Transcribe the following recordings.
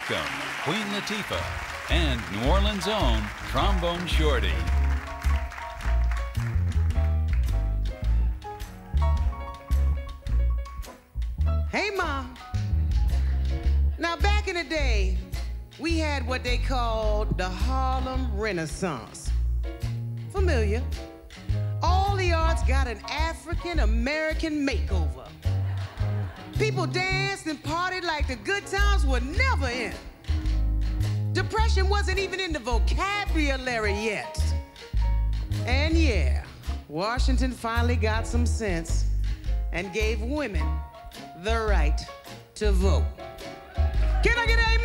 welcome Queen Latifah and New Orleans' own Trombone Shorty. Hey, Mom. Now, back in the day, we had what they called the Harlem Renaissance. Familiar? All the arts got an African-American makeover. People danced and partied like the good times would never end. Depression wasn't even in the vocabulary yet. And yeah, Washington finally got some sense and gave women the right to vote. Can I get an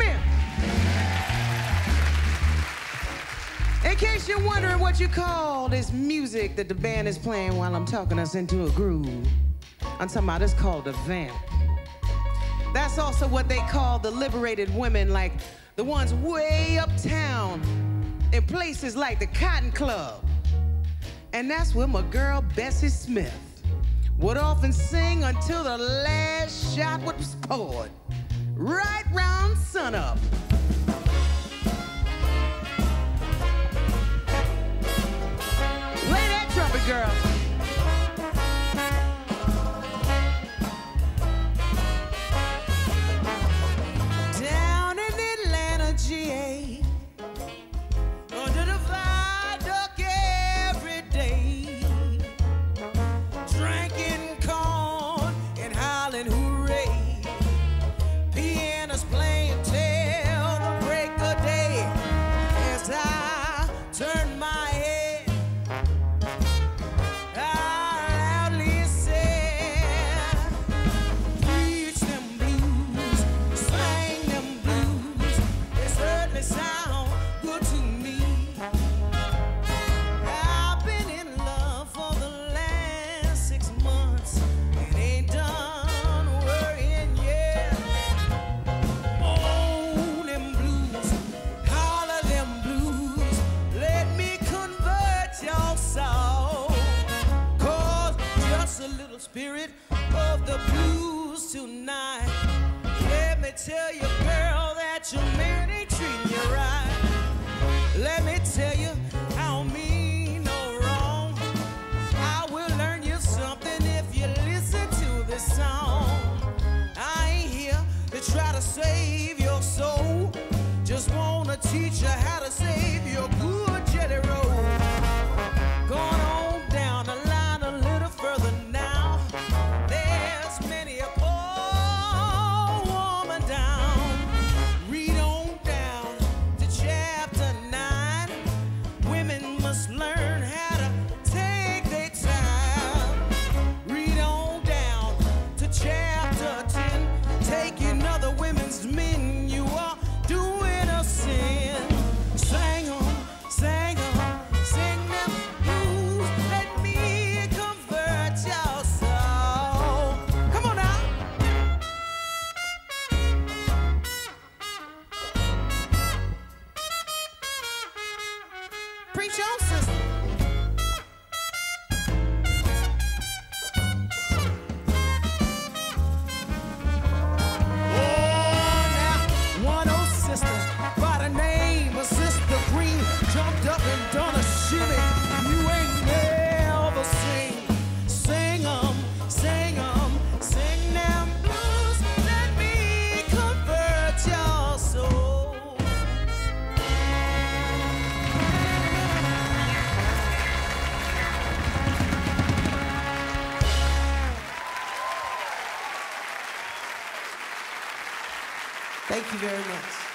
amen? In case you're wondering what you call this music that the band is playing while I'm talking us into a groove, I'm talking about it's called a vamp. That's also what they call the liberated women, like the ones way uptown in places like the Cotton Club. And that's where my girl Bessie Smith would often sing until the last shot was poured, right round sunup. Play that trumpet, girl. Down in Atlanta, GA, under the viaduct every day, drinking corn and howling hooray, pianos playing till the break of day. As I turn my head, I loudly said, preach them blues, sing them blues, they certainly sound good to me. I've been in love for the last 6 months and ain't done worrying yet. Oh, them blues, holler them blues, let me convert your soul. Cause just a little spirit of the blues tonight. Let me tell you, girl, that your man ain't treating you right. Let me tell you, I don't mean no wrong. I will learn you something if you listen to this song. I ain't here to try to save your soul. Just wanna teach you how to save your good jelly roll. Going on down the line a little further now. There's many a poor woman down. Read on down to chapter 9. Women must learn how to take their time. Read on down to chapter 10. Taking other women's men, you are doing a sin. Sing on, sing them blues. Let me convert your soul. Come on now. Preach your sister. One old sister by the name of Sister Green jumped up and done a shimmy. You ain't never seen. Sing them blues. Let me convert your soul. Thank you very much.